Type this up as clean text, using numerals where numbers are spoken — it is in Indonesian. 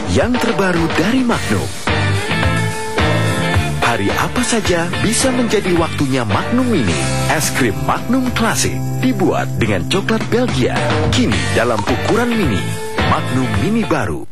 yang terbaru dari Magnum. Hari apa saja bisa menjadi waktunya Magnum Mini. Es krim Magnum Klasik dibuat dengan coklat Belgia. Kini dalam ukuran mini. Magnum Mini baru.